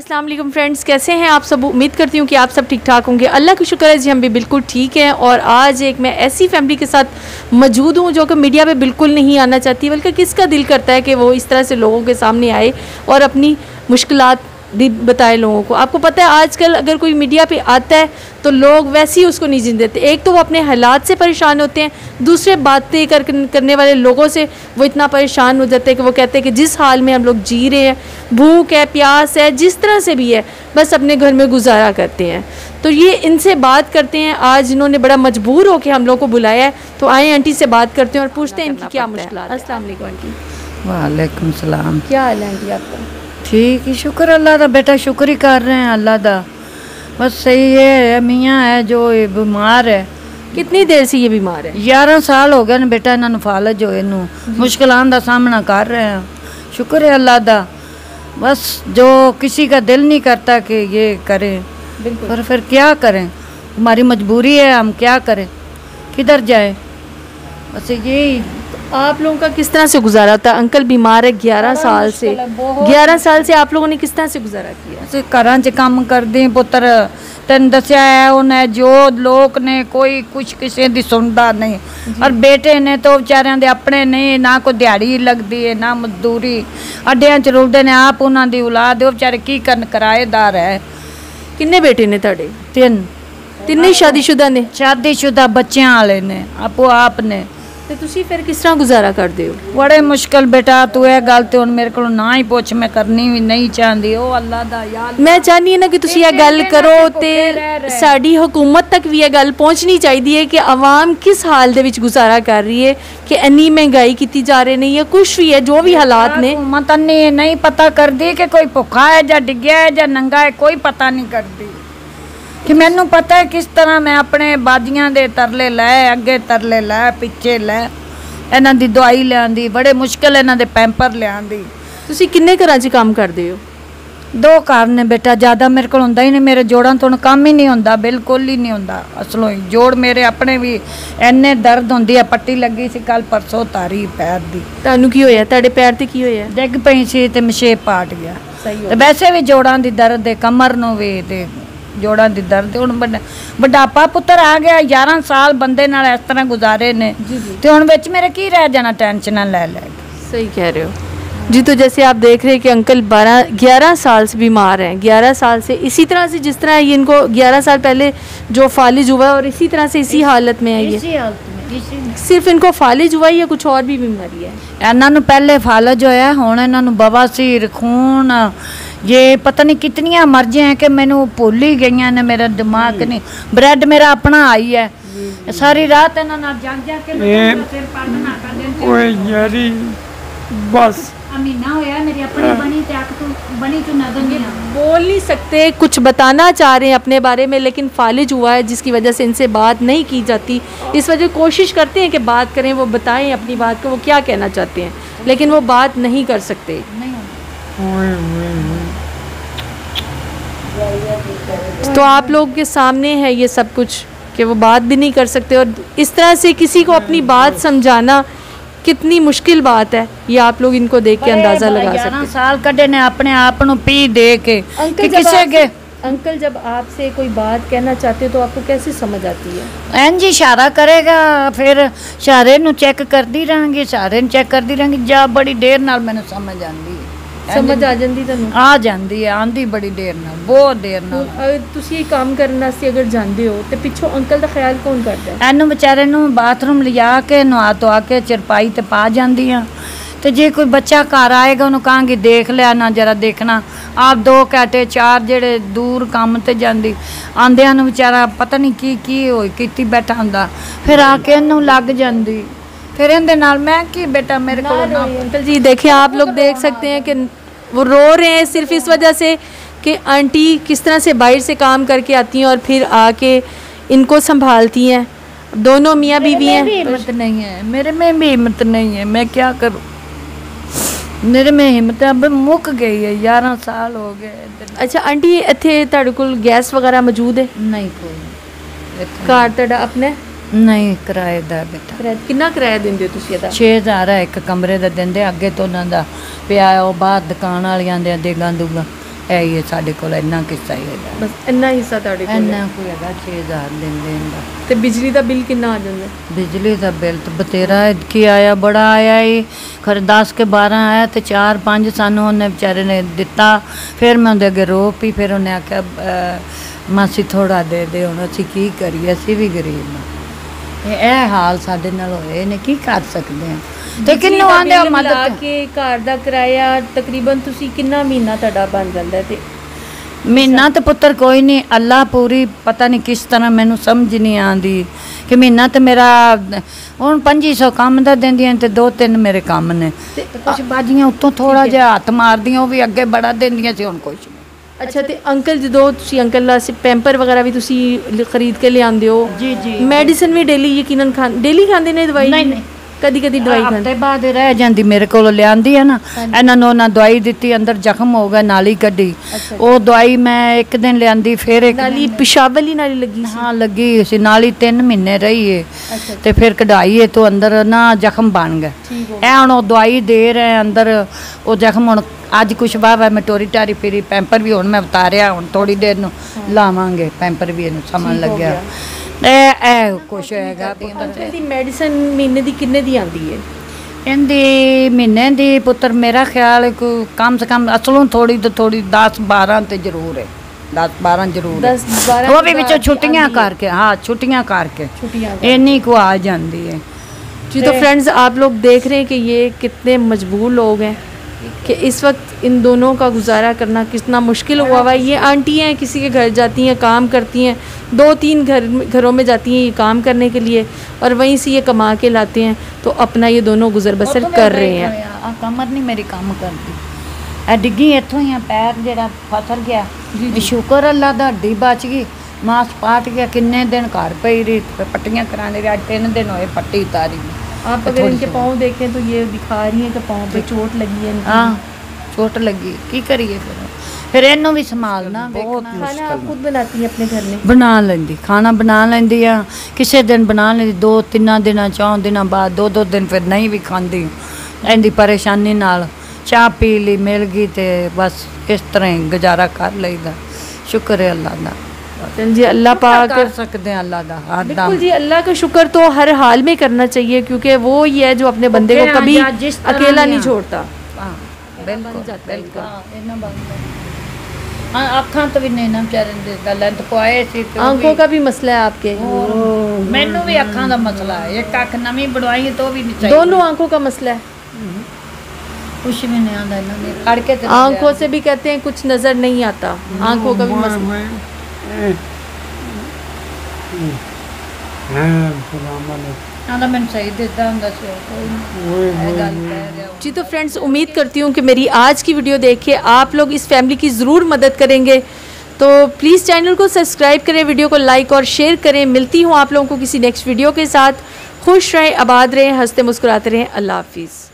अस्सलाम वालेकुम फ्रेंड्स, कैसे हैं आप सब। उम्मीद करती हूँ कि आप सब ठीक ठाक होंगे। अल्लाह का शुक्र है जी, हम भी बिल्कुल ठीक हैं। और आज एक मैं ऐसी फैमिली के साथ मौजूद हूँ जो कि मीडिया पे बिल्कुल नहीं आना चाहती, बल्कि किसका दिल करता है कि वो इस तरह से लोगों के सामने आए और अपनी मुश्किलात बताए लोगों को। आपको पता है आजकल अगर कोई मीडिया पे आता है तो लोग वैसे ही उसको नहीं जीने देते। एक तो वो अपने हालात से परेशान होते हैं, दूसरे बातें करने वाले लोगों से वो इतना परेशान हो जाते हैं कि वो कहते हैं कि जिस हाल में हम लोग जी रहे हैं, भूख है, प्यास है, जिस तरह से भी है, बस अपने घर में गुजारा करते हैं। तो ये इनसे बात करते हैं। आज इन्होंने बड़ा मजबूर होकर हम लोग को बुलाया है, तो आए आंटी से बात करते हैं और पूछते हैं इनकी क्या मुश्किल है। अस्सलाम वालेकुम आंटी। वालेकुम सलाम। क्या हाल है आंटी आपका? ठीक ही, शुक्र अल्लाह दा बेटा, शुक्र ही कर रहे हैं अल्लाह दा। बस सही है। मियाँ है जो बीमार है। कितनी देर से ये बीमार है? 11 साल हो गए ने बेटा, इन्होंने फालज होए नू मुश्किलां दा सामना कर रहे हैं। शुक्र है अल्लाह दा। बस जो किसी का दिल नहीं करता कि ये करें, पर फिर क्या करें, हमारी मजबूरी है, हम क्या करें, किधर जाए। बस यही। आप लोगों का किस तरह से गुजारा होता है? अंकल बीमार है 11 साल से। 11 साल से आप लोगों ने किस तरह से गुजारा किया? ਅਸੀਂ ਘਰਾਂ 'ਚ ਕੰਮ ਕਰਦੇ ਪੁੱਤਰ, ਤੈਨੂੰ ਦੱਸਿਆ ਹੈ ਉਹਨੇ ਜੋ ਲੋਕ ਨੇ ਕੋਈ ਕੁਛ ਕਿਸੇ ਦੀ ਸੁਣਦਾ ਨਹੀਂ। ਔਰ ਬੇਟੇ ਨੇ ਤਾਂ ਵਿਚਾਰਿਆਂ ਦੇ ਆਪਣੇ ਨਹੀਂ, ਨਾ ਕੋਈ ਦਿਹਾੜੀ ਲੱਗਦੀ ਹੈ ਨਾ ਮਜ਼ਦੂਰੀ, ਅੱਡਿਆਂ 'ਚ ਰੁਲਦੇ ਨੇ। ਆਪ ਉਹਨਾਂ ਦੀ ਔਲਾਦ, ਉਹ ਵਿਚਾਰੇ ਕੀ ਕਰਨ, ਕਿਰਾਏਦਾਰ ਹੈ। ਕਿੰਨੇ ਬੇਟੇ ਨੇ ਤੁਹਾਡੇ? 3 ਤਿੰਨੇ ਸ਼ਾਦੀशुदा ਨੇ? ਸ਼ਾਦੀशुदा ਬੱਚਿਆਂ ਵਾਲੇ ਨੇ, ਆਪੋ ਆਪ ਨੇ। ਤੇ ਤੁਸੀਂ ਫਿਰ ਕਿਸ ਤਰ੍ਹਾਂ ਗੁਜ਼ਾਰਾ ਕਰਦੇ ਹੋ? बड़े मुश्किल बेटा, तू ये गल तो मेरे को ना ही पूछ, मैं करनी भी नहीं चाहती। ओ अल्लाह दा यार, मैं चाहनी है ना कि तुसी ये गल करो ते साडी हुकूमत तक भी ये गल पहुंचनी चाहिए कि आवाम किस हाल दे विच गुजारा कर रही है, कि इन्नी महंगाई की जा रही नहीं है, कुछ भी है जो भी हालात ने। हुकूमत नहीं पता करती कि कोई भुखा है या डिग्या है या नंगा है, कोई पता नहीं करती। कि मैनू पता है किस तरह मैं अपने बाजियां दे तरले लै, अगे तरले लै, पिछे लै, इन्हां दी दवाई लियांदी, बड़े मुश्किल इन्हां दे पैंपर लियांदी। तुसी किन्ने घरां 'च काम करदे हो? 2 घर ने बेटा, ज़्यादा मेरे को हुंदा ही नहीं। मेरे जोड़ां तो काम ही नहीं होंदा, बिल्कुल ही नहीं होंदा। असलों ही जोड़ मेरे अपने भी इन्ने दर्द होंदी है। पट्टी लगी सी कल परसों तारी पैर दी। तुहानू की होया? तुहाडे पैर ते की होया? डिग पई सी ते मशेप पाट गया। सही। वैसे भी जोड़ां दी दर्द है, कमर नूं भी ते जोड़ां दी दर्द। हुण बुढ़ापा पुत्तर आ गया। 11 साल बंदे नाल इस तरह गुजारे ने ते हुण विच मेरे की रह जाना टेंशन ले ले। सही कह रहे हो जी। तो जैसे आप देख रहे हैं कि अंकल 11 साल से बीमार हैं। 11 साल से इसी तरह से, जिस तरह ये इनको 11 साल पहले जो फालिज हुआ है और इसी तरह से इसी हालत में है ये? सिर्फ इनको फालिज हुआ या कुछ और भी बीमारी है? इन्होंने पहले फालिज होया, हुण इन्होंने बवासीर, खून, ये पता नहीं कितनियां मर्जियां हैं कि मैनू भुल ही गई ने। मेरा दिमाग नहीं, ब्रेड मेरा अपना आई है। सारी रात इन्होंने जाग जाग के सिर पड़ना कर देते। ओए यारी बस महीना होया मेरी अपनी बनी ते आख तो बनी तो नजर नहीं बोल नहीं सकते, कुछ बताना चाह रहे हैं अपने बारे में, लेकिन फालिज हुआ है जिसकी वजह से इनसे बात नहीं की जाती। इस वजह कोशिश करते हैं कि बात करें, वो बताएं अपनी बात को, वो क्या कहना चाहते हैं, लेकिन वो बात नहीं कर सकते। तो आप लोग के सामने है ये सब कुछ कि वो बात भी नहीं कर सकते। और इस तरह से किसी को अपनी बात समझाना कितनी मुश्किल बात है, ये आप लोग इनको देख के अंदाज़ा लगा सकते हैं। 11 साल कटे ने अपने आप को पी दे के कि किसे के। अंकल जब आपसे कोई बात कहना चाहते हो तो आपको कैसे समझ आती है? एन जी इशारा करेगा, फिर इशारे नू चेक करती रहूँगी, इशारे नू चेक करती रहूँगी। जा बड़ी देर नाल मैनू समझ आती है। समझ आ जाती तुहानू? आ जाती है, आंदी बड़ी देर नाल, बहुत देर नाल। तुसी ये काम करने से अगर जाते हो तो पिछों अंकल का ख्याल कौन करता है? एनू बेचारे नू बाथरूम लिया के नहा धोआ के चरपाई ते पा जाती हाँ। तो जे कोई बच्चा घर आएगा उन्होंने कहांगी देख लिया ना, जरा देखना। आप 2 घंटे 4 जेड़े दूर काम ते जांदी, आंदियां नू बेचारा पता नहीं की होई कीती बैठा हुंदा, फिर आके इनू लग जांदी। फिर इहदे नाल मैं की बेटा मेरे को ना। अंकल जी देखिए, आप लोग देख सकते हैं कि वो रो रहे हैं सिर्फ इस वजह से कि आंटी किस तरह से बाहर से काम करके आती हैं और फिर आके इनको संभालती हैं। दोनों मियाँ बीवी हैं। हिम्मत नहीं है, मेरे में भी हिम्मत नहीं है, मैं क्या करूँ। मेरे में हिम्मत अब मुक गई है, 11 साल हो गए। अच्छा आंटी, इत्थे तुहाडे कोल गैस वगैरह मौजूद है? नहीं कोई। घर तुहाडा अपना? नहीं, किराएदार बेटा। कितना किराया दिंदे हो तुसीं? 6000 है एक कमरे का दिंदे। अगे तो उन्हों का पिया, वो बाहर दुकान वालियां दे देगां दूगां ਇਹ ਹੀ ਹੈ ਸਾਡੇ ਕੋਲ, ਇੰਨਾ ਕਿੱਸਾ ਹੀ ਹੈਗਾ। ਬਸ ਇੰਨਾ ਹਿੱਸਾ ਤੁਹਾਡੇ ਕੋਲ ਇੰਨਾ ਕੋਈ ਹੈਗਾ 6000 ਦਿੰਦੇ ਦਾ। ਤੇ ਬਿਜਲੀ ਦਾ ਬਿੱਲ ਕਿੰਨਾ ਆ ਜਾਂਦਾ? ਬਿਜਲੀ ਦਾ ਬਿੱਲ ਤਾਂ ਬਤੇਰਾ ਕੀ ਆਇਆ, ਬੜਾ ਆਇਆ ਹੀ, ਖਰ 10 ਕੇ 12 ਆਇਆ ਤੇ 4-5 ਸਾਨੂੰ ਉਹਨੇ ਵਿਚਾਰੇ ਨੇ ਦਿੱਤਾ। ਫਿਰ ਮੈਂ ਉਹਦੇ ਅੱਗੇ ਰੋ ਪਈ, ਫਿਰ ਉਹਨੇ ਆਖਿਆ ਮਾਸੀ ਥੋੜਾ ਦੇ ਦੇ, ਹੁਣ ਅਸੀਂ ਕੀ ਕਰੀਏ, ਅਸੀਂ ਵੀ ਗਰੀਬ ਹਾਂ। ਇਹ ਹਾਲ ਸਾਡੇ ਨਾਲ ਹੋਏ ਨੇ, ਕੀ ਕਰ ਸਕਦੇ ਹਾਂ। ਤੇ ਕਿੰਨੂੰ ਆਂਦੇ ਹੋ ਮਦਦ ਕੇ ਘਰ ਦਾ ਕਿਰਾਇਆ ਤਕਰੀਬਨ ਤੁਸੀਂ ਕਿੰਨਾ ਮਹੀਨਾ ਤੁਹਾਡਾ ਬਣ ਜਾਂਦਾ ਹੈ? ਤੇ ਮਹੀਨਾ ਤੇ ਪੁੱਤਰ ਕੋਈ ਨਹੀਂ, ਅੱਲਾ ਪੂਰੀ ਪਤਾ ਨਹੀਂ ਕਿਸ ਤਰ੍ਹਾਂ, ਮੈਨੂੰ ਸਮਝ ਨਹੀਂ ਆਉਂਦੀ ਕਿ ਮਹੀਨਾ ਤੇ ਮੇਰਾ ਹੁਣ 2500 ਕੰਮ ਦਾ ਦਿੰਦੀਆਂ ਤੇ 2-3 ਮੇਰੇ ਕੰਮ ਨੇ, ਤੇ ਕੁਛ ਬਾਜੀਆਂ ਉੱਤੋਂ ਥੋੜਾ ਜਿਹਾ ਹੱਥ ਮਾਰਦੀਆਂ, ਉਹ ਵੀ ਅੱਗੇ ਬੜਾ ਦਿੰਦੀਆਂ ਸੀ, ਹੁਣ ਕੁਛ ਨਹੀਂ। ਅੱਛਾ, ਤੇ ਅੰਕਲ ਜਦੋਂ ਤੁਸੀਂ ਅੰਕਲ ਵਾਸਤੇ ਪੈਂਪਰ ਵਗੈਰਾ ਵੀ ਤੁਸੀਂ ਖਰੀਦ ਕੇ ਲਿਆਉਂਦੇ ਹੋ? ਜੀ ਜੀ। ਮੈਡੀਸਨ ਵੀ ਡੇਲੀ ਯਕੀਨਨ ਡੇਲੀ ਖਾਂਦੇ ਨੇ ਦਵਾਈ? ਨਹੀਂ ਨਹੀਂ, ਕਦੀ ਕਦੀ ਦਵਾਈ ਖਾਂਦੇ। ਹਫ਼ਤੇ ਬਾਅਦ ਰਹਿ ਜਾਂਦੀ ਮੇਰੇ ਕੋਲ ਲਿਆਂਦੀ ਹੈ ਨਾ, ਇਹਨਾਂ ਨੂੰ ਉਹਨਾਂ ਦਵਾਈ ਦਿੱਤੀ, ਅੰਦਰ ਜ਼ਖਮ ਹੋ ਗਿਆ, ਨਾਲੀ ਕੱਢੀ, ਉਹ ਦਵਾਈ ਮੈਂ ਇੱਕ ਦਿਨ ਲਿਆਂਦੀ, ਫਿਰ ਇੱਕ ਨਾਲੀ ਪਿਸ਼ਾਬ ਵਾਲੀ ਨਾਲੀ ਲੱਗੀ ਸੀ? ਹਾਂ ਲੱਗੀ ਸੀ, ਨਾਲੀ 3 ਮਹੀਨੇ ਰਹੀ ਏ, ਤੇ ਫਿਰ ਕਢਾਈ ਏ ਤੋਂ ਅੰਦਰ ਨਾ ਜ਼ਖਮ ਬਣ ਗਿਆ। ਇਹ ਹੁਣ ਉਹ ਦਵਾਈ ਦੇ ਰਹੇ ਅੰਦਰ, ਉਹ ਜ਼ਖਮ ਹੁਣ ਅੱਜ ਕੁਛ ਬਾਅਦ ਮੈਂ ਟੋਰੀ ਟਾਰੀ ਫਿਰੀ, ਪੈਂਪਰ ਵੀ ਹੁਣ ਮੈਂ ਉਤਾਰਿਆ, ਹੁਣ ਥੋੜੀ ਦੇਰ ਨੂੰ ਲਾਵਾਂਗੇ ਪੈਂਪਰ ਵੀ, ਇਹਨੂੰ ਸਮਝ ਲੱਗਿਆ ਇਹ ਕੁਛ ਹੈਗਾ। ਦੀ ਮੈਡੀਸਨ ਮਹੀਨੇ ਦੀ ਕਿੰਨੇ ਦੀ ਆਉਂਦੀ ਹੈ? ਇਹਦੀ ਮਹੀਨੇ ਦੀ ਪੁੱਤਰ ਮੇਰਾ ਖਿਆਲ ਕੋਈ ਕਮ ਸੇ ਕਮ ਅਸਲੋਂ ਥੋੜੀ ਤੋਂ ਥੋੜੀ 10-12 ਤੇ ਜ਼ਰੂਰ ਹੈ, 10-12 ਜ਼ਰੂਰ ਹੈ, 10-12 ਉਹ ਵੀ ਵਿੱਚੋਂ ਛੁੱਟੀਆਂ ਕਰਕੇ, हाँ छुट्टियाँ करके इन्हीं को आ जाती है। जी, तो फ्रेंड्स आप लोग देख रहे हैं कि ये कितने मजबूर लोग हैं कि इस वक्त इन दोनों का गुजारा करना कितना मुश्किल हुआ हुआ है। ये आंटी हैं, किसी के घर जाती हैं, काम करती हैं, 2-3 घरों में जाती हैं ये काम करने के लिए, और वहीं से ये कमा के लाते हैं, तो अपना ये दोनों गुजर बसर कर रहे हैं। कमर नहीं मेरी काम करती, डिग्गी इतों ही पैर जरा फसल गया, शुक्र अल्लाह दा हड्डी बच गई, मांस पाट गया, किन्ने दिन घर पई रही, पट्टियां कराने रही, 3 दिन होए पट्टी उतारी। आप अगर इनके पाँव देखें तो ये दिखा रही हैं कि पाँव पे चोट लगी है। हाँ चोट लगी, की करिए फिर इन्हों भी संभालना। बहुत खाना आप खुद बनाती हैं अपने घर में? बना लेंदी, खाना बना लेंदी आ, किसी दिन बना लेंदी, 2-3 दिन 4 दिन बाद, 2-2 दिन फिर नहीं भी खाती, इनकी परेशानी नाल चाह पी ली, मिल गई तो बस इस तरह ही गुजारा कर लईदा। शुक्र है अल्लाह दा। जी, अल्लाह पाक कर सकते हैं, अल्लाह दा हर बिल्कुल जी, अल्लाह का शुक्र तो हर हाल में करना चाहिए, क्योंकि वो ही है जो अपने बंदे को कभी अकेला नहीं छोड़ता। अखां तो भी नहीं ना बेचारे लेंथ पवाए सी, आंखों का भी मसला है आपके? मैनू भी अखां दा मसला है, एक अख नवी बनवाई तो भी नहीं चाहिए। दोनों आंखों का मसला है? कुछ भी नहीं आता इन्होंने खड़ के, आंखों से भी कहते हैं कुछ नजर नहीं आता, आंखों का भी मसला है। जी, तो फ्रेंड्स उम्मीद करती हूँ कि मेरी आज की वीडियो देख के आप लोग इस फैमिली की ज़रूर मदद करेंगे, तो प्लीज़ चैनल को सब्सक्राइब करें, वीडियो को लाइक और शेयर करें। मिलती हूँ आप लोगों को किसी नेक्स्ट वीडियो के साथ। खुश रहें, आबाद रहें, हंसते मुस्कुराते रहें। अल्लाह हाफिज़।